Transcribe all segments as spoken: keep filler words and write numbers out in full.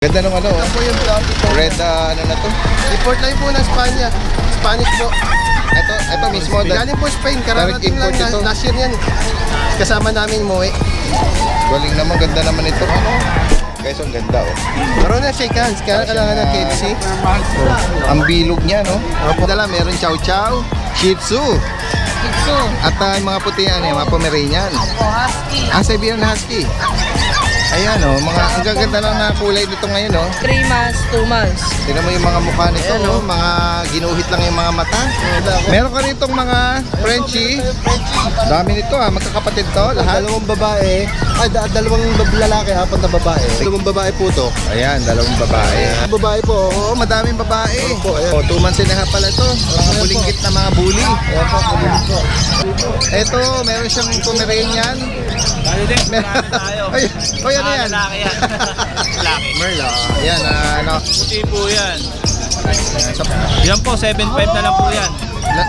Ganda nung ano, ito po yung red, uh, ano na to? Import lang po ng Spanya. Spanish po. Ito, ito mismo. Galing po Spain, kararating lang na, last year yan. Kasama namin umuwi. Galing naman, ganda naman ito. Guys, ang ganda oh. Meron na shake hands, kaya kailangan ng K F C. Oh, ang bilog niya, no? Opo. Dala, meron chow chow, Shih Tzu. Shih Tzu. At uh, mga puti yan, eh, mga Pomeranian. Opo, Husky. Ah, Siberian Husky. Ayan oh, mga, ang gaganda lang na kulay nito ngayon oh. three months, two months. Tignan mo yung mga mukha nito, ayan, oh. oh. Mga ginuhit lang yung mga mata. Meron ka ritong mga Frenchie. Dami nito ah, magkakapatid to lahat. Dalawang babae, ay da dalawang lalaki, apat na babae. Dalawang babae po to. Ayan, dalawang babae. Babae po. Oo, madaming babae. Opo, ayan. Oh, two months and a half pala to. Mga bulinggit na mga bully. Ayan po, bulinggit po. Ito, meron siyang Pomeranian. Tayo din, marami tayo. Ay, oh, yan yan. Lalaki yan. Lalaki. Merla. Ayan, ah, ano. Puti po yan. Yan po, seven five na lang po yan. La-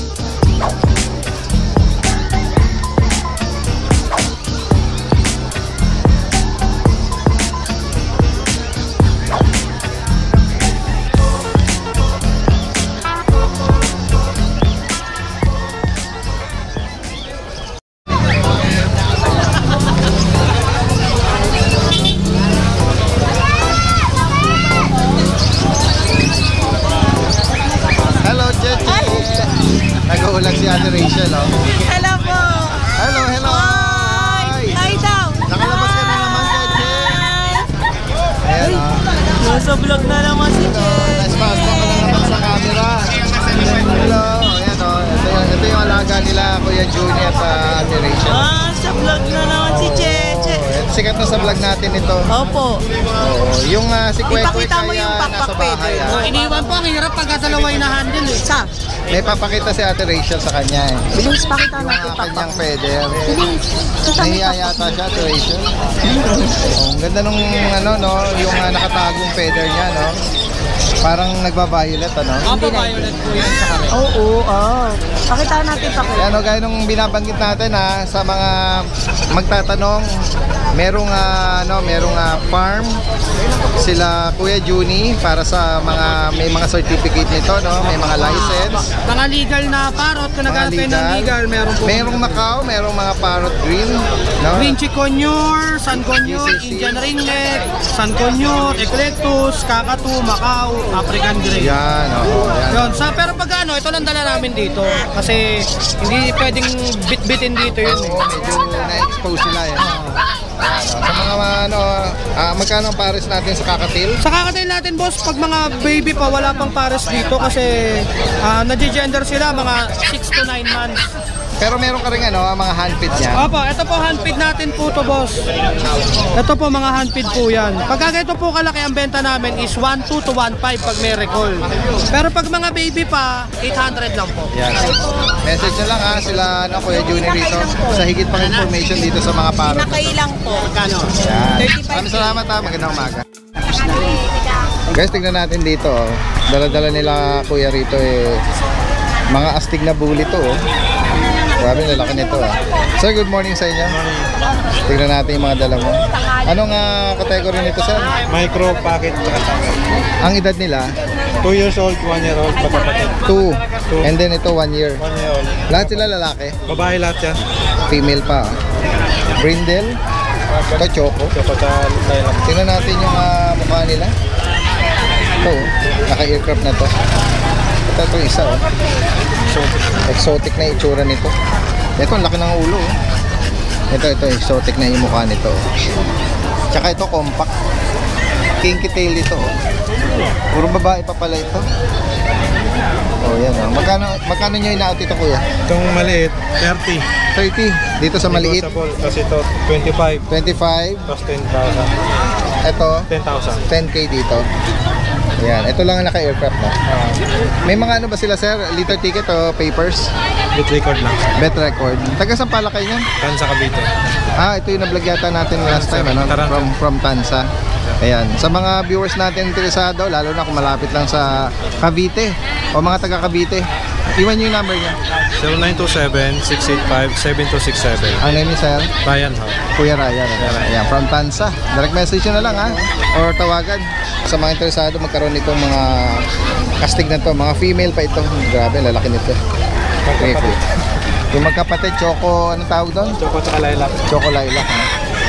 Nag-uulag si Ate Rachel, oh. Hello po. Hello, hello. Hi. Hi daw. Nakalabas ka na naman, Jeje. Ayan, oh. Nasa vlog na naman si Jen. Nice pass mo ka na naman sa camera. Hello. Ayan, oh. Ito yung, ito yung alaga nila, Kuya Juni at uh, Ate Rachel. Ah, sa vlog na naman si Jeje. Oh, sikat na sa vlog natin ito. Opo. Oo. Yung uh, si Kwek Kwek Ipakita mo ay yung uh, nasa pakpak bahay. pwede. Ah. Iniwan po, ang hirap pagka dalawa yung na-handle eh. Sa? May papakita si Ate Rachel sa kanya eh. Bilis, pakita Yung natin uh, pakpak. kanyang pwede. Bilis. Nahiya yata siya, Ate Rachel. Oh, ang ganda nung ano, no, yung uh, nakatagong feather niya, no. Parang nagba-violet, ano? Opo, violet po yan sa kare. Oo, oh, oh. Pakita natin pakpak. Yan o, gaya nung binabanggit natin ha, sa mga magtatanong, merong uh, ano, merong uh, farm sila Kuya Juni para sa mga may mga certificate nito, no, may mga license. Mga legal na parrot, kung naghanap kayo ng legal, meron po. Merong Macau, merong mga parrot green, no? Green Chiconure, San Conure, G C C. Indian Ringneck, San Conure, Eclectus, Kakatu, Macau, African Grey. Yan, o. Yan. Yun, sa, pero pag ano, ito lang dala namin dito. Kasi hindi pwedeng bit-bitin dito yun. Oo, medyo na-expose sila eh. Yan, o. Sa mga ano, ah, magkano ang pares natin sa kakatil? Sa kakatail natin, boss, pag mga baby pa, wala pang pares dito kasi uh, nag-gender sila mga six to nine months. Pero meron ka rin ano, mga handfeed niya. Opo, ito po handfeed natin po to, boss. Ito po mga handfeed po yan. Pagka ito po kalaki ang benta namin is one two to one five pag may recall. Pero pag mga baby pa, eight hundred lang po. Yan. Message nyo lang ha, sila ano, Kuya Juni rito sa higit pang information dito sa mga parrot. Nakailang po. Kano? Yan. Maraming salamat ha, magandang umaga. Guys, tignan natin dito. Oh. Dala-dala nila Kuya rito eh. Mga astig na bully to. Oh. Grabe, lalaki nito ah. Sir, good morning sa inyo. Tignan natin yung mga dala mo. Anong uh, category nito, sir? Micro packet. Ang edad nila? two years old, one year old, magkapatid. two. And then ito, one year. one year old. Lahat sila lalaki? Babae lahat yan. Female pa. Brindle. Ito, choco. Choco sa Thailand. Tingnan natin yung uh, mukha nila. Ito, naka-aircraft na to. Ito, ito isa oh. Exotic na itsura nito. Ito, ang laki ng ulo oh. Ito, ito, exotic na yung mukha nito oh. Tsaka ito, compact. Kinky tail ito oh. Puro babae pa pala ito. Oh, yan oh. Magkano, magkano nyo ina-out ito, kuya? Itong maliit, thirty. thirty. Dito sa maliit, Tapos ito, twenty-five. twenty-five. Tapos ten thousand. Ito, ten thousand. ten K dito. Yan, ito lang ang naka-aircraft na. Uh, May mga ano ba sila, sir? Liter ticket o papers? Bit record lang. Bet record. Taga saan pala kayo yan? Tan sa Cavite. Ah, ito yung na-vlog yata natin last time, ano? From, from Tansa. Ayan. Sa mga viewers natin interesado, lalo na kung malapit lang sa Cavite o mga taga Cavite, Iwan yung number niya. zero nine two seven, six eight five, seven two six seven. Ang name ni sir? Ryan ha. Kuya Ryan. Ayan, from Tansa. Direct message nyo na lang ha. Or tawagan. Sa mga interesado magkaroon nitong mga casting na to. Mga female pa ito. Grabe, lalaki nito. Okay, cool. Yung magkapatid, Choco, anong tawag doon? Choco tsaka Lilac. Choco Lilac. Ha?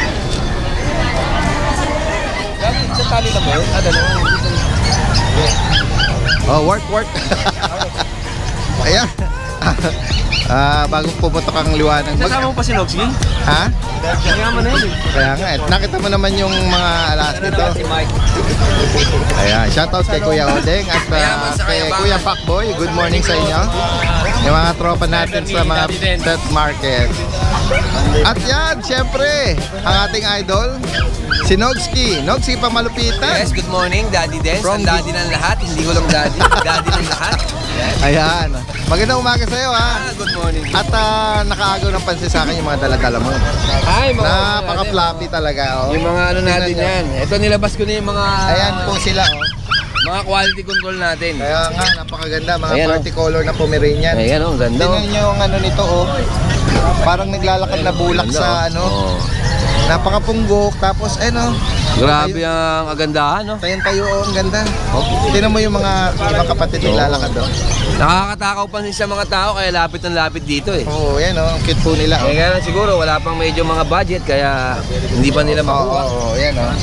Sa tali lang mo yun? Ah, dalawa. Oh, work, work. Ayan. Ah, bago pumutok ang liwanag. Mag- Kasama mo pa si Noxy? ha? Kaya mo na yun. Kaya nga, eh. Nakita mo naman yung mga alas nito. Ayan, shoutout kay Kuya Odeng at uh, kay Kuya Pacboy. Good morning sa inyo. Yung mga tropa natin sa mga pet market. At yan, syempre, ang ating idol, si Nogski. Nogski pang malupitan. Yes, good morning, Daddy Dens. From Ang daddy ng lahat, hindi ko lang daddy. Daddy ng lahat. Ayan. Magandang umaga sa'yo ha. Ah, good morning. At uh, nakaagaw ng pansin sa akin yung mga dala-dala mo. Hi, mga... Napaka-floppy talaga. Oh. Yung mga ano natin Tingnan yan. Ito, nilabas ko na yung mga... Ayan po sila. Oh. Mga quality control natin. Kaya nga, napakaganda. Mga Ayan, party color na Pomeranian. Ayan, oh, ganda. Tingnan nyo yung ano nito, oh. Parang naglalakad na bulak sa ano. Oh. Napakapunggok. Tapos, eh no. Grabe ang agandahan, no? Tayong tayo, oh. Ang ganda. Tingnan mo yung mga ibang kapatid naglalakad, oh. Nakakatakaw pa sa mga tao, kaya lapit ng lapit dito eh. Oo, oh, yan, oh. Ang cute po nila, oh. Eh, kaya siguro, wala pang medyo mga budget, kaya hindi pa nila Oo, makuha. oo, oh, yan, oh.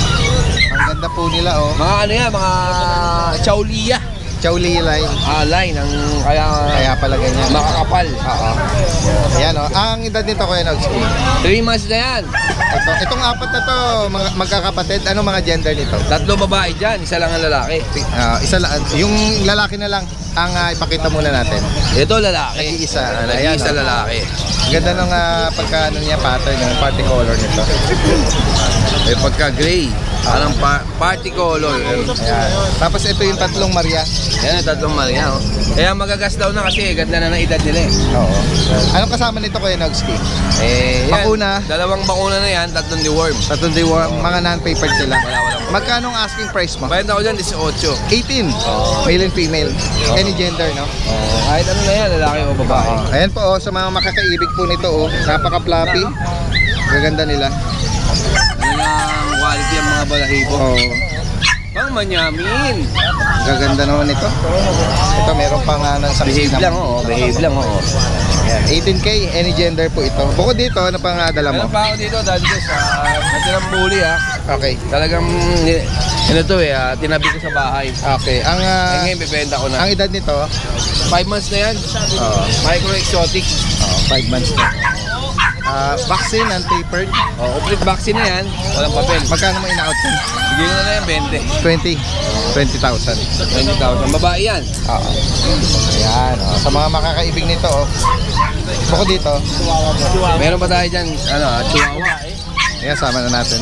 Ang ganda po nila, oh. Mga ano yan, mga Chaulia. Chowli line. Ah, line, ang kaya, Kaya pala ganyan. makakapal. Oo. Ayan, oh. Ang edad nito, Kuya Nogski. three months na yan. Ito, itong apat na to, mga magkakapatid, ano mga gender nito? Tatlo babae dyan, isa lang ang lalaki. Ah, isa lang, yung lalaki na lang ang ah, ipakita muna natin. Ito lalaki. Nag-iisa, ano, Nag-iisa ayan, oh. lalaki. Ganda ng uh, pagka ano niya pattern, yung party color nito. May pagka-gray. Anong pa party color. Ayan. Tapos ito yung tatlong Maria. Yan ang tatlong Maria. Oh. Kaya magagas daw na kasi ganda na ng edad nila eh. Oo. Anong kasama nito, Kuya Nogski? Eh, yan. Bakuna. Dalawang bakuna na yan, tatlong deworm. Tatlong diwa, mga non-papered sila. Wala, wala. Magkano ang asking price mo? Bayad ako dyan, eighteen. eighteen. Male and female. Any gender, no? Oh, kahit ano na yan, lalaki o babae. Ayan po, oh, sa mga makakaibig po nito, oh. Napaka-floppy. Gaganda nila. Ano lang quality ang mga balahibo. Oo. Pang manyamin. Gaganda naman ito. Ito, meron pang uh, ng Behave lang, oo. Behave lang, oo. Ayan, eighteen K, any gender po ito. Bukod dito, ano pang uh, dala mo? Meron pa ako dito, dahil sa natirang bully ha. Okay. Talagang, ni- ano to eh, ah, tinabi ko sa bahay. Okay. Ang Eh uh, ngayon, bibenta ko na. ang edad nito, five months na yan. Oo. Micro-exotic. oh, five months na. Ah, vaccine and tapered. Oh, complete vaccine na yan. Walang papel. Magkano mo in-out yan? Bigyan ko na yan, twenty. twenty. twenty thousand. twenty thousand. Babae yan. Oo. Ayan. Oh. Sa mga makakaibig nito, oh. Bukod dito, Meron pa tayo dyan, ano, ah, chihuahua. ayan, sama na natin.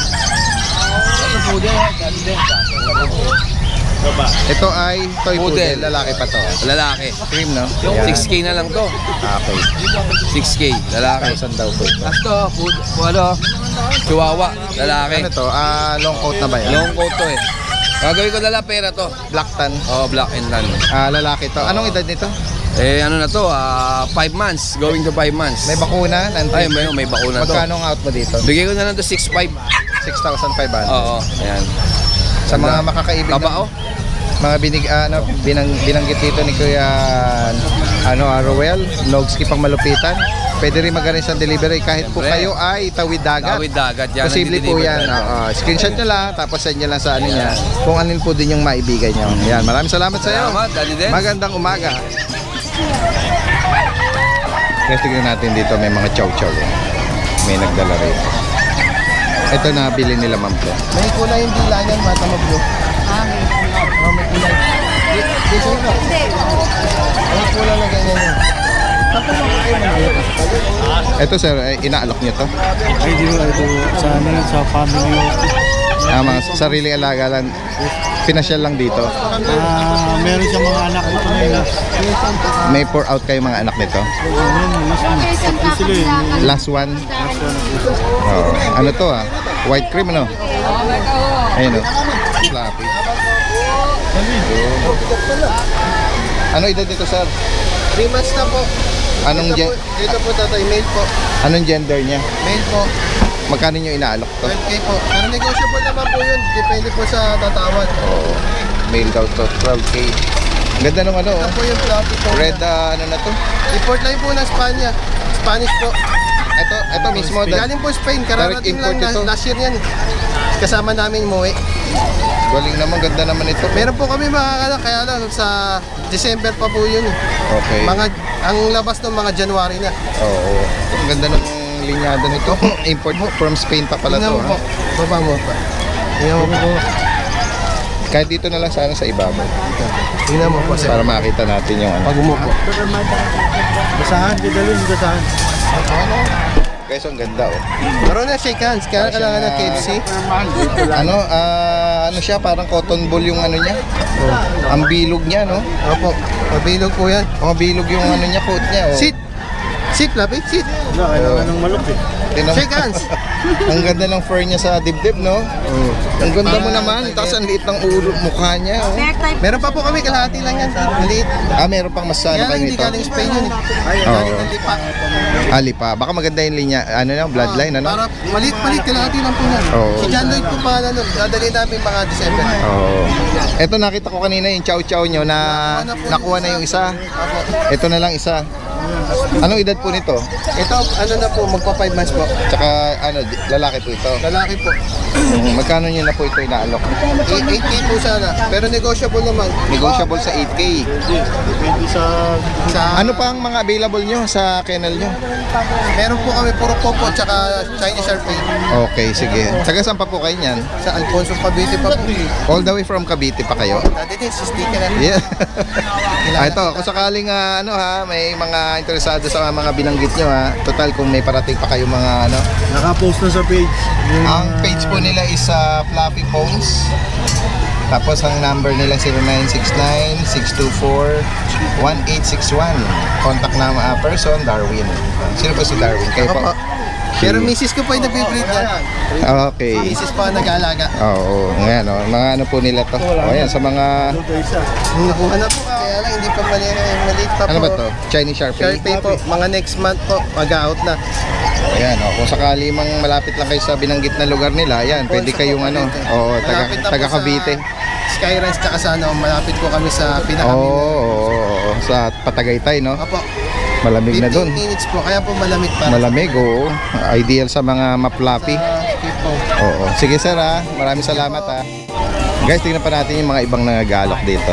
Ito po din, dati din. Ito ay toy poodle. Poodle. Lalaki pa to. Lalaki. Cream, no? six K na lang to. Okay. six K, lalaki. Thousand daw po ito. Tapos to, food, ano, chihuahua, lalaki. Ano to? Ah, long coat na ba yan? Long coat to eh. Gagawin ko dala pera to. Black tan. Oh, black and tan. Ah, lalaki to. Anong edad nito? Eh, ano na to, ah, five months. Going to five months. May bakuna? Ay, may, may bakuna to. Magkano ang out mo dito? Bigay ko na lang to six five. six thousand five hundred. Oo, ayan. Sa mga makakaibig Taba, oh. mga binig ah, ano binang, binanggit dito ni Kuya ano ah, Roel, Nogski pang malupitan. Pwede rin mag-arrange ng delivery kahit po Siyempre. kayo ay tawid dagat. Tawid dagat yan. Posible po yan. Uh, screenshot nyo lang, tapos send nyo lang sa ano niya kung anil po din yung maibigay nyo. Yan, maraming salamat sa iyo. Salamat, Daddy Dens. Magandang umaga. Guys, tignan natin dito, may mga chow-chow. May nagdala rito. Ito na bili nila, ma'am ko. May kulay yung dila niyan, mata mo blue. Ah, may kulay. Oh, may kulay. Dito na. May kulay na ganyan yun. Ito sir, eh, inaalok niyo to? Ay, di ba, ito sa ano lang, sa family office. Ah, mga sariling alaga lang. Pinasyal lang dito. Ah, meron siyang mga anak dito ngayon na. May pour out kayo mga anak nito. Ayun, mismo. Sila eh. Last one. Oh, ano to ah? White cream ano? Ayun oh. Floppy. Ano edad nito, sir? three months na po. Anong, Dito gen po, dito po tatay, male po. anong gender niya? Male po, Magkano nyo inaalok to? twelve K po. Pero negotiable naman po yun. Depende po sa tatawad. Oo. Male daw to, twelve K. Ganda nung ano, Ito oh. po yung fluffy po. Red, ah, ano na to? Import line po ng Spanya. Spanish po. Ito, ito mismo. da- Galing po Spain. Direct Kararating import lang ito. na, last year yan. Kasama namin umuwi. Galing naman, ganda naman ito. Meron po kami mga ano, kaya lang sa December pa po yun. Okay. Mga, ang labas ng mga January na. Oo. Ang ganda ng linyado nito. Import mo from Spain pa pala Tingnan to. mo po. Ha? Baba mo pa. Tingnan mo po. Kahit dito na lang sana sa ibabaw. Tingnan mo po. Sir. Para makita natin yung ano. Pag umupo. Basahan, didalhin, basahan. Guys, ang ganda oh. Meron na shake hands. Kaya kailangan ng K F C. Ano, ah, ano siya, parang cotton ball yung ano niya. Ang bilog niya, no? Opo. Mabilog po yan. Ang bilog yung ano niya, coat niya, oh. Sit. Sit, lapit. Sit. Kailangan ng malok eh. Tinan mo. Shake hands. Ang ganda ng fur niya sa dibdib, no? Ang ganda mo naman. Tapos ang liit ng ulo, mukha niya, oh. Bear type. Meron pa po kami. Kalahati lang yan. Maliit. Ah, meron pang mas ano Kaya lang kayo hindi nito? galing Spain yun. eh. Oo. Galing ng lipa. Ali pa. Baka maganda yung linya, ano na, bloodline, ano? Para maliit-maliit. Kalahati lang po yan. Oo. Si John Lloyd po pangalan nun. Dadali namin mga December. Oo. Ito nakita ko kanina yung chow-chow nyo na nakuha na yung isa. Opo. Ito na lang isa. Anong edad po nito? Ito, ano na po, magpa five months po. Tsaka ano, di- lalaki po ito. Lalaki po. Mm, Magkano nyo na po ito inaalok? eight K po sana. Pero negotiable naman. Negotiable sa eight K. Sa, Ano pa ang mga available nyo sa kennel nyo? meron po kami puro popo tsaka Chinese Sharpei. Okay, sige. Taga saan pa po kayo niyan? Sa Alfonso Cavite pa po. All the way from Cavite pa kayo? Dati din, si sticker na. Yeah. ah, ito, kung sakaling ah, ano ha, may mga interesado sa mga binanggit nyo ha. Total kung may parating pa kayo mga ano. Nakapost na sa page. Ang page po nila is uh, Fluffy Phones. Tapos ang number nila zero nine six nine, six two four, one eight six one. Contact na uh, person, Darwin. Sino po si Darwin? Kayo po? Opo. Pero misis ko po yung nabibreed yan. Okay. Misis po ang nag-aalaga. Oo, ngayon oh, mga ano po nila to. O yan, sa mga, Nakuha na po. Kaya lang, hindi pa mali, maliit pa po. ano ba to? Chinese Sharpei? Sharpei po. Mga next month po, mag-out na. Ayan, oh, kung sakali mang malapit lang kayo sa binanggit na lugar nila, ayan, pwede kayong ano, oo, taga, Malapit na po taga sa Cavite. Skyrise tsaka sa ano, malapit po kami sa Oo, pinakabila. oo, oo, sa Patagaytay, no? Opo. Malamig na doon. fifteen minutes po, kaya po malamig pa. Malamig, oo. Ideal sa mga maplapi. Sa po. Oo. Sige sir ha, maraming salamat ha. Guys, tingnan pa natin yung mga ibang nagagalok dito.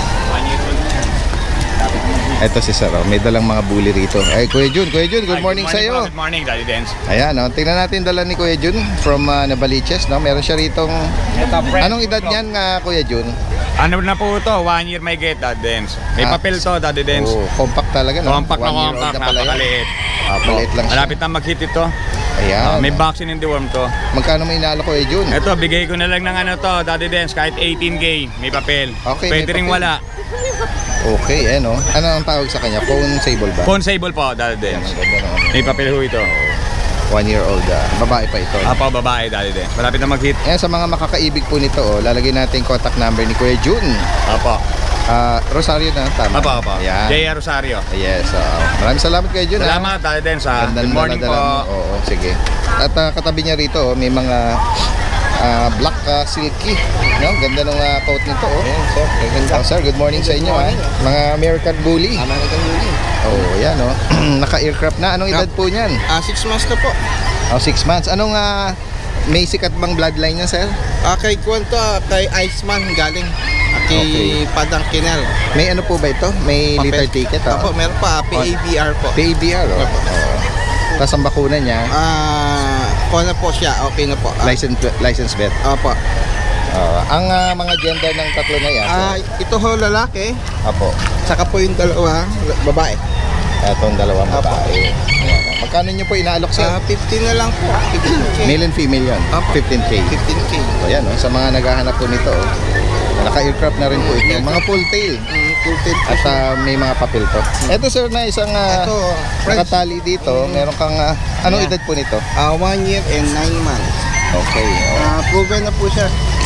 Ito si sir, oh. May dalang mga bully rito. Ay, Kuya Jun, Kuya Jun, good morning sa iyo. Good morning, Daddy Dance. Ayan, oh. Tingnan natin dala ni Kuya Jun from uh, Navaliches, no? Meron siya ritong... Anong edad niyan, nga Kuya Jun? Ano na po ito? One year may get, Daddy Dance. May Ah. papel to, Daddy Dance. Oh, compact talaga, no? Compact na One year old compact, na pala yan. napakaliit. Ah, maliit lang siya. Malapit na mag-hit ito. Ayan. Ah, may vaccine in the worm to. Magkano may inalo Kuya Jun? Ito, bigay ko na lang ng ano to, Daddy Dance, kahit eighteen K, may papel. Okay, may Pwede ring papel. wala. Okay, eh, no? Ano ang tawag sa kanya? Phone sable ba? Phone sable po, Daddy Ayan, Dance. ang ganda naman. May papel ho ito. One year old, ah. Babae pa ito. Apo, babae, Daddy Dance. Malapit na mag-hit. Ayan, sa mga makakaibig po nito, oh, lalagay natin yung contact number ni Kuya Jun. Apo. Ah, Rosario na, tama? Apo, apo. Ayan. J R Rosario. Yes, ah. Maraming salamat Kuya Jun. ah. Salamat, Daddy Dance. ah. Ganda Good ng morning dala-dala mo. po. Oo, sige. At ah, katabi niya rito, oh, may mga ah, black ah, silky. No? Ganda ng ah, coat nito. Oh. Sir, oh, sir, good morning sa inyo. Ah. Mga American Bully. American Bully. Oh, yan oh. Naka-aircraft na. Anong edad po niyan? Ah, six months na po. Oh, six months. Anong ah, may sikat bang bloodline niya, sir? Ah, kay Kwento, kay Iceman galing. Ah, kay Okay. Padang Kinel. May ano po ba ito? May Papel. liter ticket? Oh. Opo, meron pa, P A B R po. P A B R, oh. Oo. Tapos ang bakuna niya, Ah, kung na po siya, okay na po. Ah, license license vet. Opo. Oo. Ang ah, mga gender ng tatlo na yan, Ah, sir? ito ho lalaki, Apo. saka po yung dalawa babae. Itong dalawang Apo. babae. Ayan. Magkano niyo po inaalok, sir? Ah, fifteen na lang po. fifteen K. Male and female yan? Apo. fifteen K. fifteen K. So yan, oh, sa mga naghahanap po nito, oh, naka-aircraft na rin po ito. Mga full tail. Mm, full tail po At siya. ah, may mga papel to. Ito sir na isang ah, Ito, French. nakatali dito. Meron kang, ah, anong Yeah. edad po nito? Ah, one year and nine months. Okay. Oh. Ah, proven na po siya.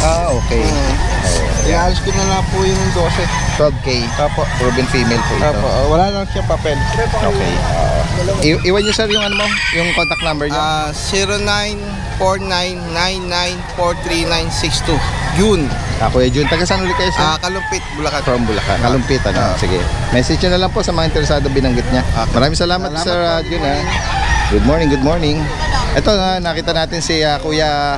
Ah, okay. Uh, Ialis ko na lang po yung twelve. twelve K. Apo. Proven female po ito. Apo, uh, wala lang siya papel. Okay. Uh, i- iwan nyo sir yung ano mo, yung contact number nyo. Ah, zero nine four nine nine nine four three nine six two. June. Ah, Kuya Jun, taga saan ulit kayo sir? Ah, Kalumpit, Bulacan. From Bulacan. Kalumpit, ano? Sige. Message nyo na lang po sa mga interesado binanggit niya. Maraming salamat, Salamat Sir uh, Jun. Ha? Good morning, good morning. Ito, uh, nakita natin si uh, Kuya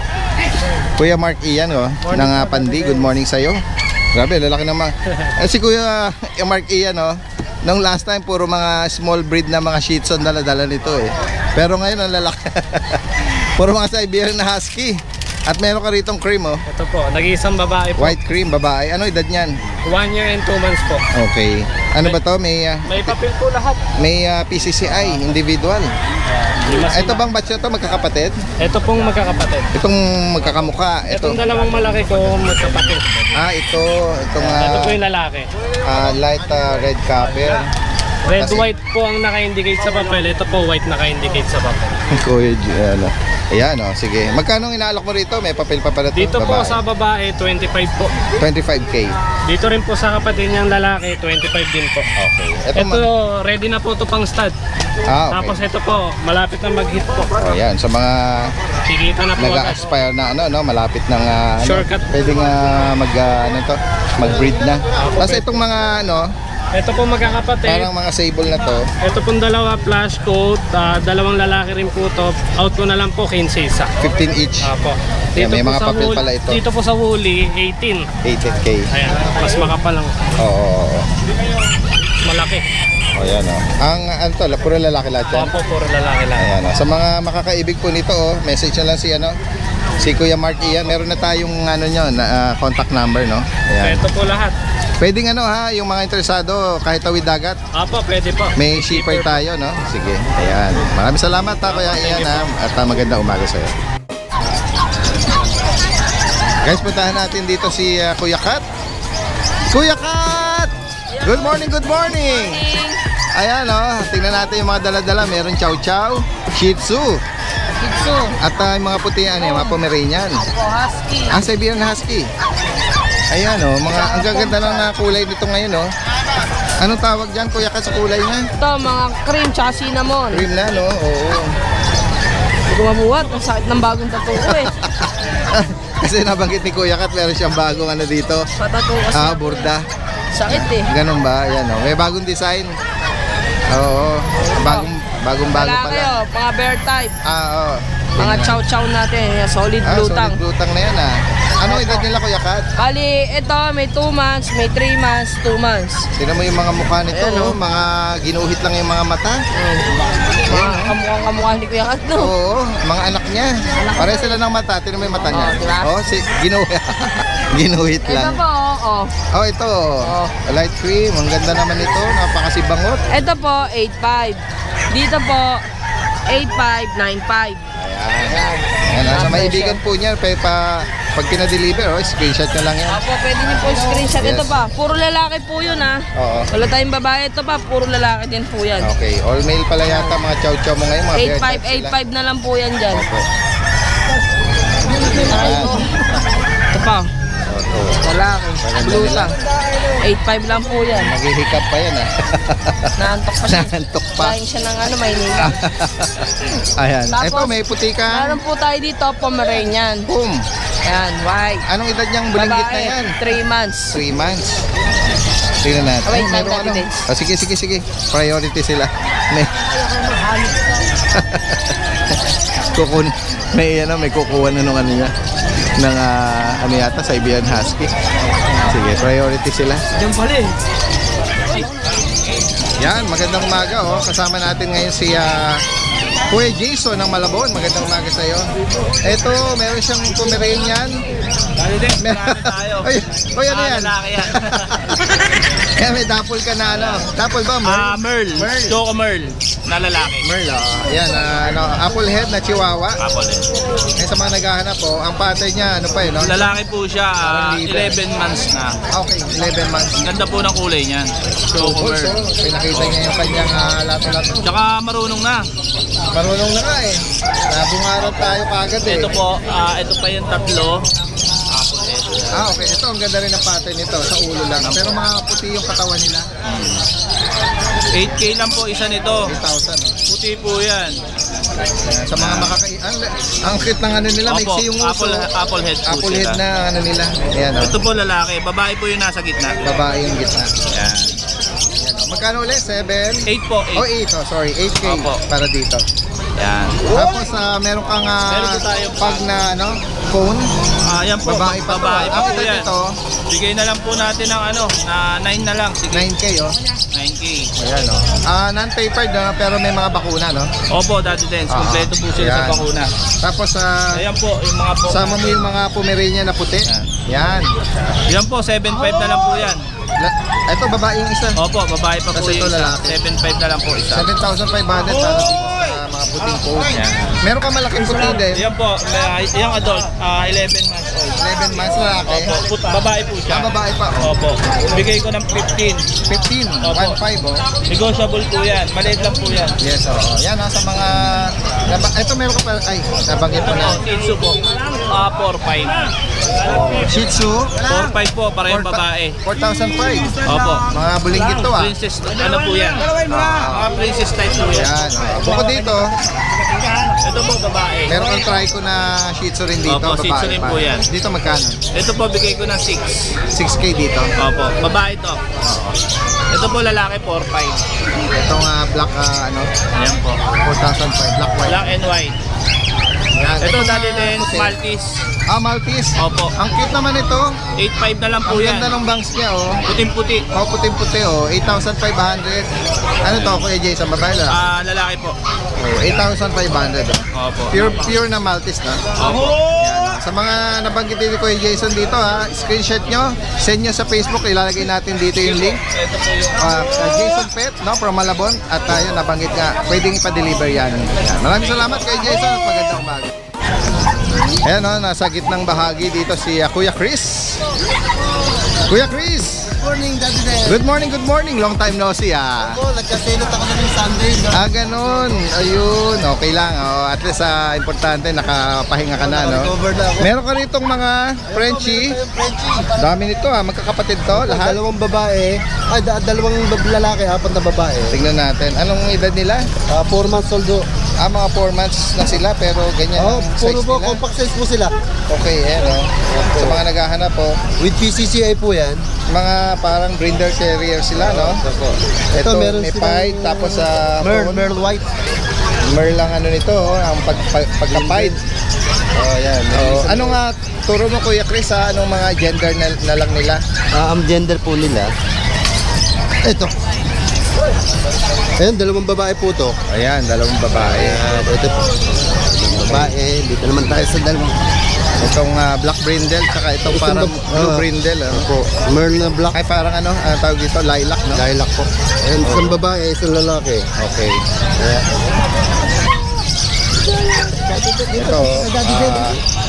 Kuya Mark Ian, oh, ng uh, Pandi. Good morning sa'yo. Grabe, lalaki naman. Eh, si Kuya uh, Mark Ian, oh, nung last time, puro mga small breed na mga Shih Tzu dala-dala nito eh. Pero ngayon, ang lalaki. Puro mga Siberian na Husky. At meron ka ritong cream, oh. Ito po, nag-iisang babae po. White cream, babae. Ano edad niyan? One year and two months po. Okay. Ano ba to? May uh, May papel po lahat. may uh, P C C I, individual. Lima Ito sila. bang batch na to, magkakapatid? Ito pong magkakapatid. Itong magkakamuka. Itong Ito. dalawang malaki ko magkapatid. Ah, ito. Itong uh, Ito po yung lalaki. uh, light uh, red copper. Red Kasi- white po ang naka-indicate sa papel. Ito po white naka-indicate sa papel. Kuya, G- ano. Ayan, oh, sige. Magkano inaalok mo rito? May papel pa pala to. Dito po babae. sa babae, twenty-five po. twenty-five K. Dito rin po sa kapatid niyang lalaki, twenty-five din po. Okay. Ito, Ito, ma- ready na po ito pang stud. ah, okay. Tapos ito po, malapit na mag-hit po. Oh, yan. Sa mga Kikita na po agad. nag-aspire na ano, no, malapit ng uh, ano, Shortcut. pwedeng uh, mag uh, ano to, mag-breed na. Tapos itong mga ano, Ito po magkakapatid. parang mga sable na to. Ito pong dalawa flash coat, ah, dalawang lalaki rin po to. Out ko na lang po quince isa. fifteen each. Apo. Yan, may po mga sa papel wool- pala ito. Dito po sa woolly, eighteen. eighteen K. Ayan, mas makapal lang. Oo, oo, oo. Malaki. O yan o. Ang ano to, puro lalaki lahat yan. Opo, puro lalaki lang. Ayan o. Sa mga makakaibig po nito o, message na lang si ano, si Kuya Mark Ian. Meron na tayong ano nyo, na, ah, contact number no. Ayan. Ito po lahat. Pwedeng ano ha, yung mga interesado kahit tawid dagat. Apo, pwede po. May shipper tayo no. Sige. Ayan. Maraming salamat ha Kuya Ian ha. At uh, magandang umaga sa'yo. Guys, puntahan natin dito si uh, Kuya Kat. Kuya Kat! Good morning, good morning! Ayan o, tingnan natin yung mga dala-dala. Meron chow chow, shih tzu, Kitsu. at uh, yung mga puti, ano yung mga Pomeranian. Opo, husky. Ah, Siberian Husky. Ayan o, mga, ang gaganda ng uh, kulay nito ngayon o. Anong tawag dyan, Kuya Kat, sa kulay niya? Ito, mga cream tsaka cinnamon. Cream na, no? Oo. Hindi ko mabuhat. Ang sakit ng bagong tattoo ko eh. Kasi nabanggit ni Kuya Kat, meron siyang bagong ano dito. Patattoo kasi. Ah, burda. Sakit eh. Ganun ba? Ayan o. May bagong design. Oo. Bagong, bagong bago Wala pala. kayo, mga bear type. Ah, oo. Mga chow-chow natin. Yan, solid Ah, blue tang. solid blutang na yan ah. Anong edad nila, Kuya Kat? Bali, ito may two months, may three months, two months. Tignan mo yung mga mukha nito, Ayan, no? oh. Mga ginuhit lang yung mga mata. Mga kamukhang kamukha ni Kuya Kat, no? Oo, mga anak niya. Pare sila ng mata. Tignan mo yung mata niya. Oh, diba? Oh, si, ginuhit. ginuhit Ito lang. po, oo. Oh, ito. Light cream. Ang ganda naman ito. Napakasibangot. Ito po, eight five. Dito po, eight five, nine five. Ayan. Ayan, sa maibigan po niya, pa, pa, pag pinadeliver, oh, screenshot nyo lang yan. Opo, pwede niyo po screenshot. Yes. Ito pa, puro lalaki po yun ha. Oo. Wala tayong babae. Ito pa, puro lalaki din po yan. Okay, all male pala yata mga chow-chow mo ngayon, mga eight bear five, type eight sila. five na lang po yan dyan. Opo. Ayan. Ito pa, Opo. lalaki. Maganda Blue nila. lang. eight five lang po yan. Maghihikap pa yan ah. Naantok pa siya. Naantok pa. Kain siya ng ano, Maynila. Ayan. Tapos, Ito, may puti ka. Meron po tayo dito, Pomeranian. Boom. Ayan, white. Anong edad niyang bulinggit na Babae, yan? three months. three months. Tingnan natin. Oh, wait, Ay, meron thirty ano. days. Oh, sige, sige, sige. Priority sila. May kukun may ano, may kukuha na nung ano niya ng ah, ano yata Siberian Husky. Sige, priority sila. Diyan pala eh. Yan, magandang umaga oh. Kasama natin ngayon si ah, Kuya Jason ng Malabon. Magandang umaga sa iyo. Ito, meron siyang Pomeranian. Dali din, Mer- marami tayo. Oy, oy, ano Ah, yan? lalaki yan. Kaya may dapple ka na ano. Dapple ba? Merl? Ah, Merl. Merl. Choco Merl. Na lalaki. Merl, oh. Ayan, ah, ano, apple head na chihuahua. Apple eh. Eh, sa mga naghahanap po, ang pattern niya, ano pa eh, no? Lalaki po siya, ah, Parang liver. eleven months na. Okay, eleven months. Ganda po ng kulay niyan. Choco Also, Merl. pinakita niya yung kanyang uh, lato-lato. Tsaka marunong na. Marunong na nga eh. Nabungaran tayo kagad eh. Ito po, ah, ito pa yung tatlo. Ah, Ah, okay. Ito, ang ganda rin ng pattern nito. Sa ulo lang. Pero mga puti yung katawan nila. eight K lang po isa nito. eight thousand, no? Puti po yan. Ayan, sa mga makakai... Ang, ang cute ng ano nila, Opo, maiksi yung uso. apple, apple head po Apple head sila. na ano nila. Ayan, oh. Ito po lalaki, babae po yung nasa gitna. Babae yung gitna. Yan. Ayan, oh. Magkano ulit? seven? eight po, eight. Oh, eight. Oh, sorry. eight K Opo. para dito. Yan. Tapos, ah, meron kang ah, Meron po tayo pag na, ano, phone. Ah, yan po, Babae pa to. babae pa Ah, po yan. ito, Bigay na lang po natin ng ano, na nine na lang. Sige, nine K, oh. nine K. Ayan, oh. Ah, non-papered, no? Pero may mga bakuna, no? Opo, dati din. Ah, Kompleto po sila yan. sa bakuna. Tapos, ah, Ayan po, yung mga po. sama mo yung mga Pomeranian na puti. Yan. Yan. Yan po, seven five na lang po yan. La- ito, babae yung isa. Opo, babae pa po Kasi ito yung isa. lalaki. seven five na lang po isa. seven thousand five hundred para dito sa mga puting coat. Yan. Meron ka malaking puti din. Yan po, may- yung adult, ah, eleven months old. eleven months lalaki. Opo, put, babae po siya. Ah, babae pa. Oh. Opo. Bigay ko ng fifteen. fifteen. Opo. one five, oh. Negotiable po yan. Maliit lang po yan. Yes, oo. Yan, ah, sa mga... Naba- ito, meron ka pa... Ay, nabanggit Ito mo na. po, Kitsu po. Ah, four five. Shih Tzu. four five po, para yung babae. four thousand five. Opo. Mga bulinggit to, ah. Princess, ano po yan? Mga princess type po yan. Yan, oh. Bukod dito, Ito po, babae. meron kang try ko na Shih Tzu rin dito. Opo, Shih Tzu babae rin pa. po yan. Dito magkano? Ito po, bigay ko ng six. six K dito. Opo, babae to. Ito po, lalaki, four five. Itong ah, black, ah, ano, Ayan po. four thousand five. Black white. Black and white. Yan. Ito, Itong, dati ah, din, puti. Maltese. Ah, Maltese. Opo. Ang cute naman ito. eight five na lang po Ang yan. ganda ng bangs niya, oh. Puting-puti. Oh, puting-puti, oh. eight thousand five hundred. Ano to, Kuya Jason? Babae lang? Ah, lalaki po. Oh, eight thousand five hundred, oh. Opo. Pure, pure na Maltese, na. Opo. Yan. Sa mga nabanggit din ni Kuya Jason dito, ha, screenshot nyo, send nyo sa Facebook, ilalagay natin dito yung link. Ito po yung Uh, sa Jason Pet, no, from Malabon. At tayo, nabanggit nga, pwedeng ipa-deliver yan. Yan. Maraming salamat kay Jason at magandang umaga. Ayan, no, nasa gitnang bahagi dito si uh, Kuya Chris. Kuya Chris! Morning, Daddy Del. Good morning, good morning. Long time no see, ah. Po, nagkasilot ako ng Sunday. No? Ah, ganun. Ayun. Okay lang. Oh, at least, ah, importante, nakapahinga ka na, no? Recover na ako. Meron ka ritong mga Frenchie. Meron tayong Frenchie. Dami nito, ah. Magkakapatid to, lahat. Dalawang babae. Ay, da- dalawang bab- lalaki, apat na babae. Tingnan natin. Anong edad nila? Uh, four months old. do. Ah, mga four months na sila, pero ganyan Oh, ang puro size po, nila. compact size po sila. Okay, ayan, oh. Sa mga naghahanap, po, With P C C I po yan. mga parang brindle terrier sila, no? Ito, Ito, meron may silang pied, tapos sa Merl, Merl White. Merl lang ano nito, oh, ang pag, pag, pagka-pied. Oh, yan. Oh, ano nga, turo mo Kuya Chris, ha, anong mga gender na, na lang nila? Ah, ang gender po nila. Ito. Ayun, dalawang babae po to. Ayan, dalawang babae. Ayan, ito po. Dalawang babae. Dito naman tayo sa dalawang. Itong ah, black brindle, tsaka itong Itong parang bab- blue ah. brindle. Ano? Po, Merl na black. Ay, parang ano, ang tawag dito, lilac, no? Lilac po. Ayun, isang babae, isang lalaki. Okay. Ayan. Ito, ah,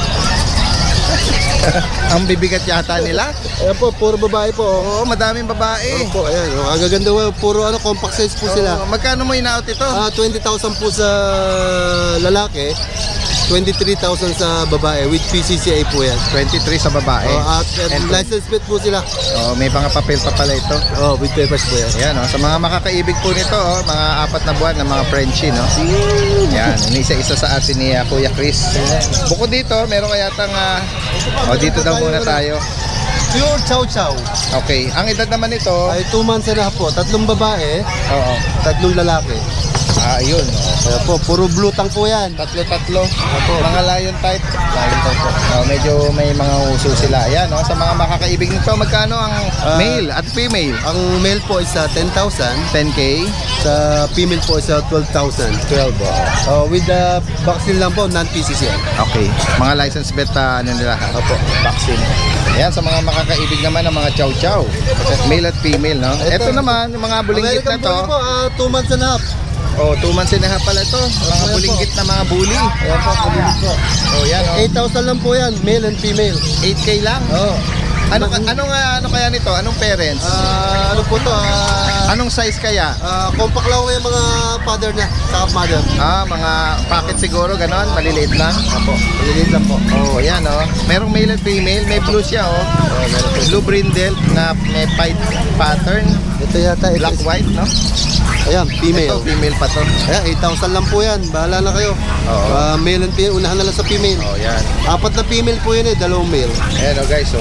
ang bibigat yata nila. Ayan po, puro babae po. Oh. Oo, madaming babae. Po, ayan. Oh, ang gaganda po, puro ano, compact size po sila. Oo, magkano mo in-out ito? Ah, twenty thousand po sa lalaki, twenty-three thousand sa babae with P C C I po yan. twenty-three sa babae. Oh, at, at And- license plate po sila. Oh, may mga papel pa pala ito. Oh, with papers po yan. Ayan, oh, sa mga makakaibig po nito, oh, mga apat na buwan na mga Frenchie, no? Yan, isa-isa sa atin ni uh, Kuya Chris. Bukod dito, meron kaya tang, uh, oh, dito daw muna tayo. Pure chow chow. Okay, ang edad naman nito, Ay two months and a half po. Tatlong babae, oo, tatlong lalaki. ah, yun, oh. Kaya po, puro blue tang po yan. Tatlo-tatlo. Mga lion type. Lion type po. Oh, medyo may mga uso sila. Ayan, oh, sa mga makakaibig nito, magkano ang Ah. male at female? Ang male po is uh, ten thousand. ten K? Sa female po is uh, twelve thousand. twelve, oh. Uh, with the vaccine lang po, non-P C C I. Okay. Mga license bet, uh, ano nila? Opo. Vaccine. Ayan, sa mga makakaibig naman ng mga chow chow. Male at female, no? Ito, Ito. naman, yung mga bulinggit na American to. Bully po, uh, two months and a half. Oh, two months and a half pala ito. Mga Ayan bulinggit po. na mga bully. Ayan po, bully po. Oh, yan, oh. eight thousand lang po yan, male and female. eight K lang. Oh. Ano, anong, ah, ano kaya nito? Anong parents? Ah, ano po to? Ah, Anong size kaya? ah, compact lang po yung mga father niya, saka mother. Ah, mga packet siguro, ganon, maliliit lang. Apo, maliliit lang po. Oh, yan oh. Merong male at female, may blue siya oh. Blue brindle na may pied pattern, Ito yata, ito. black white, no? Ayan, female. Ito, female pa to. Ayan, eight thousand lang po yan. Bahala na kayo. Oo. Ah, male and female, unahan na lang sa female. Oh, yan. Apat na female po yun eh, dalawang male. Ayan oh guys oh.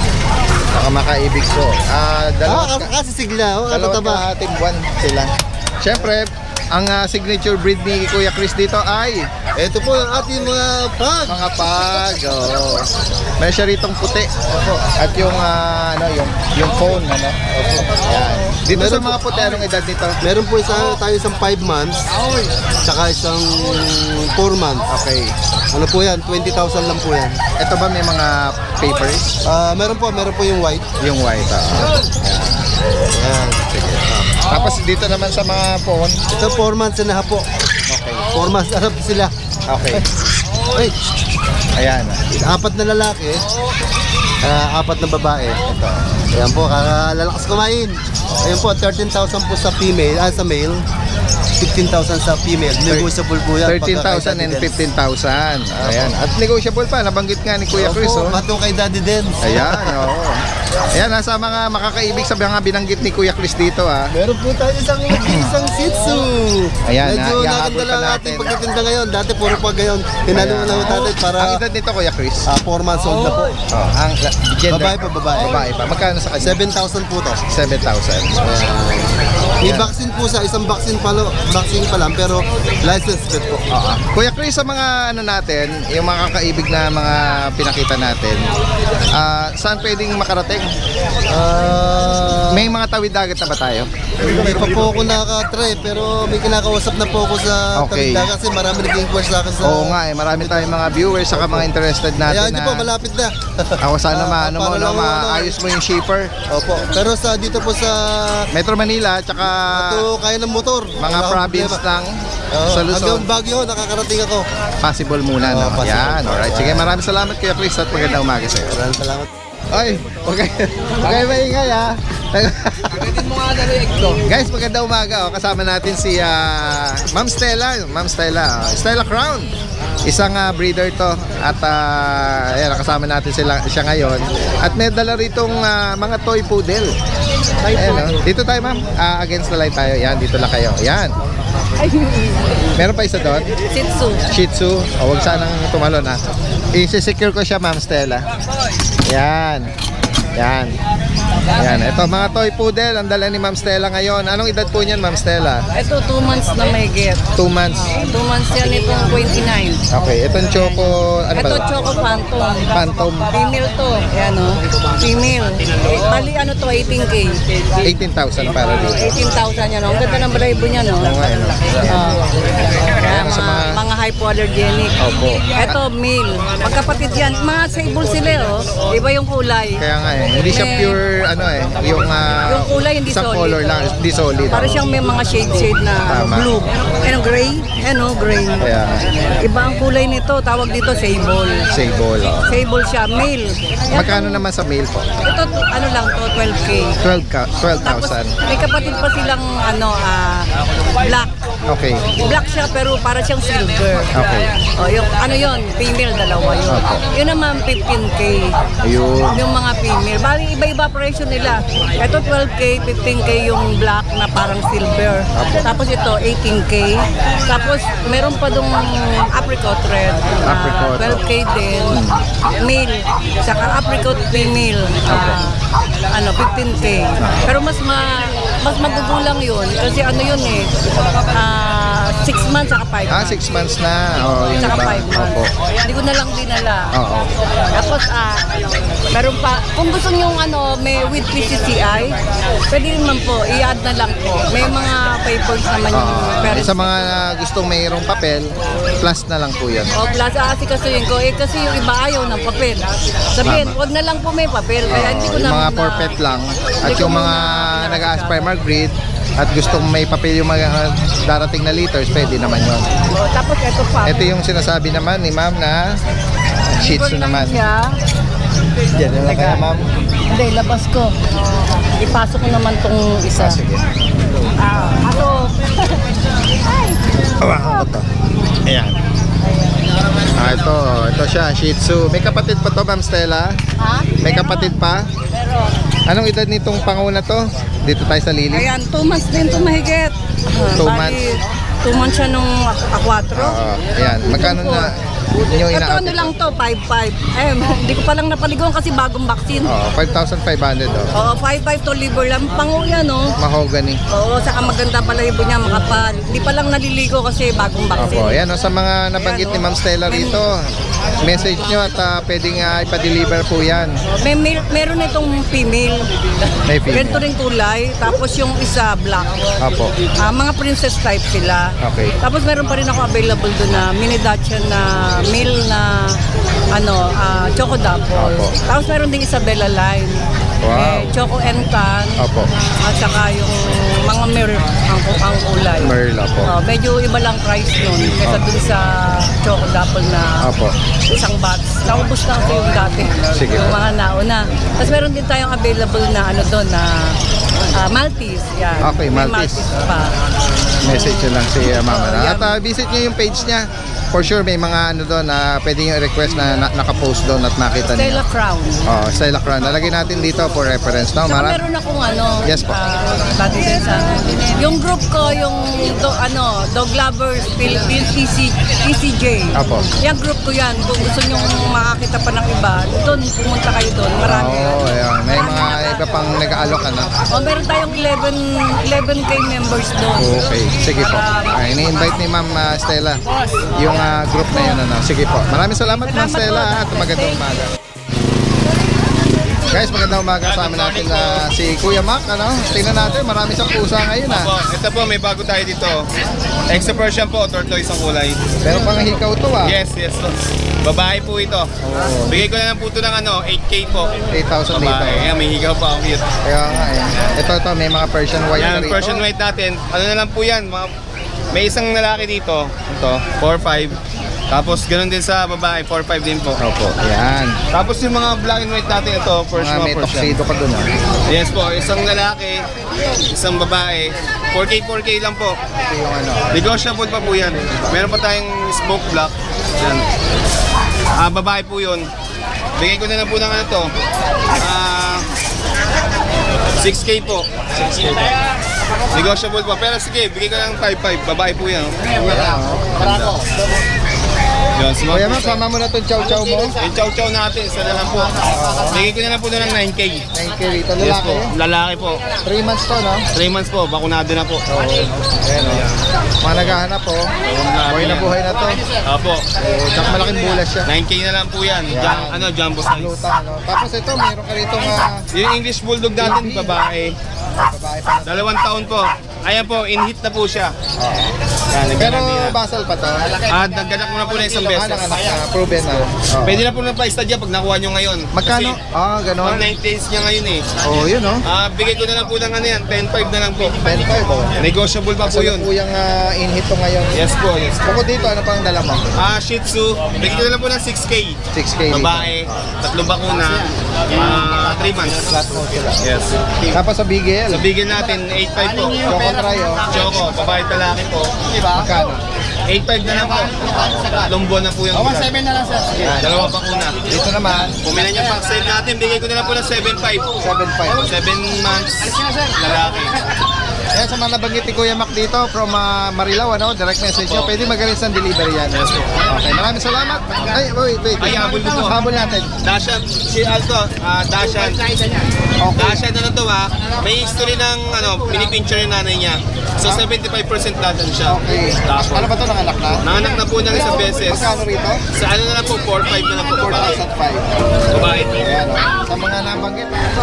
Baka makaibig ko. Ah, Ah, dalawa kasi, kasi sigla, oh, Dalawang katataba. kalahating buwan sila. Siyempre, ang ah, signature breed ni Kuya Chris dito ay Ito po ang ating mga pag. mga pag. Oh. May siya ritong puti. At yung ah, ano, yung yung phone ano. Yan. Dito sa mga puti, anong edad nito? Meron po isa, tayo isang five months, tsaka isang four months. Okay. Ano po yan? twenty thousand lang po yan. Ito ba may mga papers? Ah, meron po, meron po yung white. Yung white. ah. Ayan. Tapos dito naman sa mga phone. Ito four months and a half po. Okay. four months na sila. Okay. Ay, Ayan. apat na lalaki, ah, apat na babae. Ito. Ayan po, lalakas kumain. Ayan po, thirteen thousand po sa female, ah, sa male. fifteen thousand sa female. Negotiable po yan. thirteen thousand and fifteen thousand. Ayan. At negotiable pa. Nabanggit nga ni Kuya Chris. Opo, Oh. bato kay Daddy Dens. Ayan. Oo. Ayan. Nasa mga makakaibig sa mga binanggit ni Kuya Chris dito ah. Meron po tayo isang isang Shih Tzu. Ayan, Medyo ah, naganda ihahabol lang pa ang natin. ating pagtitinda ngayon. Dati puro pag ngayon. Hinalo Ayan. na lang natin para Ang edad nito Kuya Chris? ah, four months old na po. Oh, ang la- gender. Babae pa, babae. Babae pa. Magkano sa kanya? seven thousand po to. seven thousand. May Ayan. vaccine po sa isang vaccine pa, lo- vaccine pa lang pero license vet po. Oo. Kuya Chris, sa mga ano natin, yung mga kakaibig na mga pinakita natin, ah, saan pwedeng makarating? Ah, May mga tawid dagat na ba tayo? hindi pa po ako nakaka-try pero may kinakausap na po ako sa Okay. Tawid kasi marami nag-inquire sa akin sa... Oo nga eh, marami tayong mga viewers saka mga interested Kaya natin hindi na po, malapit na. ako sana Ah, maano mo, para no, lang, ano, maayos mo yung shipper. Opo. Pero sa dito po sa Metro Manila, tsaka ito kaya ng motor. mga Wala akong province problema. ng Oo, sa Luzon. hanggang Baguio, nakakarating ako. Possible muna, Oo, no? possible. Yan, alright. Sige, maraming salamat Kuya Chris at magandang umaga sa'yo. Maraming salamat. Oy, okay. Okay, maingay ha. Guys, magandang umaga. Oh. Kasama natin si ah, Ma'am Stella. Ma'am Stella. oh. Stella Crown. Isang ah, breeder to. At uh, ayan, kasama natin sila, siya ngayon. At may dala ritong ah, mga toy poodle. Ayan, oh. Dito tayo ma'am. Ah, against the light tayo. Yan, dito lang kayo. Yan. Meron pa isa doon? Shih Tzu. Shih Tzu. O, huwag sanang tumalon ha. I-secure ko siya, Ma'am Stella. Yan. Yan. Yan. Ito, mga toy poodle. Ang dala ni Ma'am Stella ngayon. Anong edad po niyan, Ma'am Stella? Ito, two months na may get. Two months. two months yan itong twenty-nine. Okay. Itong Choco, ano ba? Ito, Choco Phantom. Phantom. Female to. Yan o. Female. Eh, Bali, ano to, eighteen K. eighteen thousand para dito. eighteen thousand yan o. Ang ganda ng balahibo niya no. Oo nga, ano. Ah. Kaya Sa mga, mga- mga hypoallergenic. Opo. Ito, male. Magkapatid yan. Mga sable sila oh. Iba yung kulay. Kaya nga eh. Hindi siya May- pure, ano eh. Yung, ah, Yung kulay hindi isang solid. color lang. Hindi solid. Para siyang may mga shade-shade na Tama. blue. Ano, gray? Ano, gray. Kaya, Iba ang kulay nito. Tawag dito sable. sable. Oh. Sable siya, male. Yan, Magkano naman sa male po? Ito, ano lang to, twelve K. twelve ka- twelve Tapos, thousand. may kapatid pa silang, ano, ah, black. Okay. Black siya, pero para siyang silver. Okay. O, yung, ano yon female, dalawa yun. Opo. Yun naman, fifteen K. Ayun. Yung mga female. Bali, iba-iba presyo nila. Ito, twelve K, fifteen K yung black na parang silver. Tapos ito, eighteen K. Tapos, meron pa dong apricot red. na Apricot. twelve K din. Male. Saka apricot female. ah, ano, fifteen K. Pero mas ma mas magugulang yun. Kasi ano yun eh. ah, six months saka five Ah, months. six months na. Oh, yung Saka iba. five months. Opo. Hindi ko na lang dinala. Oo. Tapos, ah, meron pa, kung gusto nyo ano, may with P C C I, pwede naman po, i-add na lang po. May mga papers naman yung Ah, parents. sa mga gustong mayroong papel, plus na lang po yan. O, plus, aasikasuhin ko. Eh, kasi yung iba ayaw ng papel. Sabihin, Tama. wag na lang po may papel. Kaya hindi ko yung na mga muna- porpet lang at hindi ko yung mga muna- nag-aspire breed at gustong may papel yung mga uh, darating na liters, pwede naman yun. O, tapos, ito pa. Ito yung sinasabi naman ni ma'am na Shih Tzu Newborn lang naman. siya. Yan na lang kaya, ma'am. Hindi, labas ko. Ipasok ko naman tong isa. Ah, sige. Ah, ako. Hawakan ko to. Ayan. Ah, ito. Ito siya, Shih Tzu. May kapatid pa to, Ma'am Stella? Ha? May kapatid pa? Pero, Anong edad nitong panguna to? Dito tayo sa Lily. ayan, two months din to mahigit. Ah, Two bali, months. Two months siya nung akwatro. Oo. Ayan. Magkano na inyo Ito ina ano lang to, five five. Eh, hindi ko pa lang napaligon kasi bagong vaccine. Oo, five thousand five hundred oh. Oo, five five to liver lang. Pango yan, no? Mahogany. Oo, saka maganda pala ibo niya, makapal. Hindi pa lang naliligo kasi bagong vaccine. Opo, ayan o, sa mga nabanggit ni Ma'am Stella rito, message nyo at uh, pwedeng uh, ipa-deliver po yan. May, may meron itong female. May female. Ganito rin kulay. Tapos yung isa black. Opo. Ah, mga princess type sila. Okay. Tapos meron pa rin ako available doon na mini Dachshund na male na ano, ah, Choco Dapple. Opo. Tapos meron ding Isabella line. Wow. Eh, Choco Entan. Opo. At saka yung mga mirror ang, ang kulay. Merl, opo. Oh, medyo iba lang price nun kaysa Opo. dun sa Choco Dapple na Opo. isang box. Naubos na kasi yung dati. Sige Yung po. mga nauna. Tapos meron din tayong available na ano doon na ah, Maltese. Yan. Okay, May Maltese. pa. Message nyo lang si uh, Mama na. Oh, At uh, visit nyo yung page niya. For sure, may mga ano doon na pwede nyo request na, na nakapost doon at nakita Stella niyo. Crown. Oh, Stella Crown. Nalagay natin dito for reference. No, Saka Mara? meron akong ano, Yes po. ah, dati din sa yung group ko, yung do, ano, Dog Lovers Philippines E C, E C J. Apo. Yung group ko yan. Kung gusto nyo makakita pa ng iba, doon, pumunta kayo doon. Marami. Oo, oh, ayan. May mga iba pang nag-aalok ano. O, meron tayong eleven, eleven K members doon. Okay, sige po. Ah, ini-invite ni Ma'am uh, Stella yung uh, group na yun. Ano. Sige po. Maraming salamat, Ma'am Salamat Stella po. at magandang umaga. Guys, magandang umaga sa amin natin uh, si Kuya Mac. Ano? Tingnan natin, marami siyang pusa ngayon ah. Po, ito po, may bago tayo dito. Extra Persian po, tortoise ang kulay. Pero pang hikaw to ah. Yes, yes. To. Babae po ito. Bigay ko na lang po ito ng ano, eight K po. eight thousand dito. Babae. Ayan, may higaw pa. Ang cute. Kaya nga eh. Ito, ito, may mga Persian white na Yan, rito. Persian white natin. Ano na lang po yan. Mga, may isang lalaki dito. Ito, four five. Tapos ganun din sa babae, four five din po. Opo, ayan. Tapos yung mga black and white natin ito, first Mga mga may Persian. tuxedo ka dun ah. Yes po, isang lalaki, isang babae. four K, four K lang po. Ito yung ano. Negotiable pa po yan. Meron pa tayong smoke black. Yan. Ah, babae po yun. Bigay ko na lang po ng ano to. Ah, six K po. six K po. Negotiable po. Pero sige, bigay ko lang five five. Babae po yan. Ganda. Yun, smoke Kuya Mac, black. sama mo na itong chow-chow mo. Yung chow-chow natin, isa na lang po. Bigay ko na lang po na ng nine K. nine K rito, Yes lalaki. po. Lalaki po. three months to, no? three months po. Bakunado na po. Oo. Ayan o. Mga naghahanap po. Buhay na buhay na to. Opo. Oo, tsaka malaking bulas siya. nine K na lang po yan. Jum, ano, jumbo size. Lutang, ano. Tapos ito, mayroon ka rito mga Yung English Bulldog natin, babae. babae pa. Dalawang taon po. Ayan po, in-hit na po siya. Yan, Pero nagganap na. basal pa to. Ah, nagganak mo na po na isang Ah, beses. nanganak na. Proven na. Oo. Pwede na po na pa-stad yan pag nakuha nyo ngayon. Magkano? Kasi, Ah, ganon. mga nine days niya ngayon eh. Oo, yun o. Ah, bigay ko na lang po ng ano yan, ten five na lang po. ten five o. Negotiable pa po So, yun. yung kuyang uh, in-hit to ngayon. Yes po, yes. Bukod dito, ano pang dala mo? Ah, Shih Tzu, bigay ko na lang po ng six K. six K dito. Babae, tatlong bakuna, ah, three months. Flat mo sila. Yes. Tapos sa Bigel, So, bigyan natin eight five po. Choco Try o. Choco, babae talaki po. Magkano? eight five na lang po. Tatlong buwan na po yung bigat. seven na lang sir. Dalawa pa kuna. Dito naman, Pumilan yung pack sale natin, bigay ko na lang po ng seven five. seven five. seven months, lalaki. Kaya sa mga nabanggit ni Kuya Mac dito from uh, Marilao, ano, direct message nyo, pwede magaling sa delivery yan. Yes po. Okay, maraming salamat. Ay, wait, wait. Ay, habol ko po. Habol natin. Dashan, si Alto, ah, Dashan. Dashan ano to ha, may history ng ano, pinipicture yung nanay niya. So seventy-five percent Dashan siya. Okay. Tapos, Ano ba ito, nanganak na? nanganak na po ng isang beses. Magkano rito? Sa ano na lang po, four five na lang po. four Babae. thousand five. Babae po. Ayan, o. Sa mga nabanggit.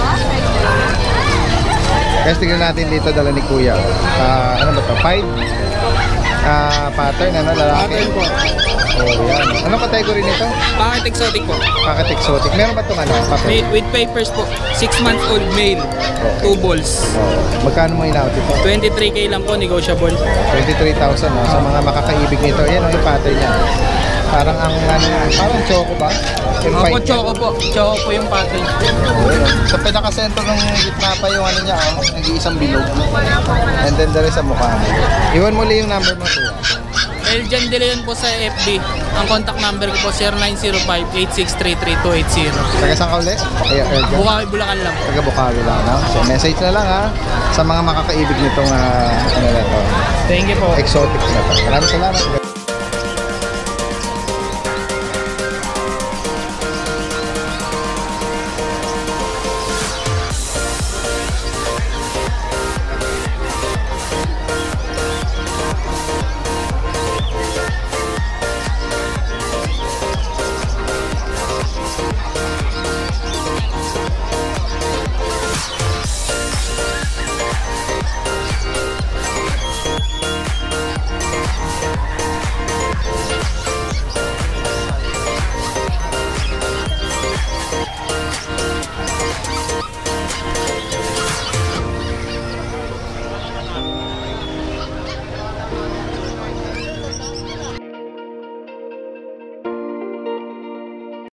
Guys, tignan natin dito dala ni Kuya. Ah, ano ba ito? Five? Ah, pattern, ano, lalaki? Pattern po. Oh, yan. Anong category nito? Bakit exotic po? Packet exotic. Meron ba itong ano? Papel? With, with papers po. six months old male. Two balls. Oh, magkano mo in-out ito? twenty-three K lang po, negotiable. twenty-three thousand no? Sa mga makakaibig nito. Ayan, oh, yung pattern niya. Parang ang ano, parang choco ba? Yung Opo, fine choco po. Choco po yung package. niya. Sa pinaka-center ng gitna pa yung ano niya, oh, nag-iisang bilog. And then there is sa mukha niya. Iwan mo lang yung number mo, kuya. Eljan De Leon po sa F B. Ang contact number ko po zero nine zero five, eight six three three, two eight zero. Taga saan ka ulit? Ay, Eljan. Bukawi, Bulacan lang po. Taga Bukawi lang, no? So, message na lang, ha? Sa mga makakaibig nitong, uh, ano na to, Thank you po. exotic na to. Maraming salamat.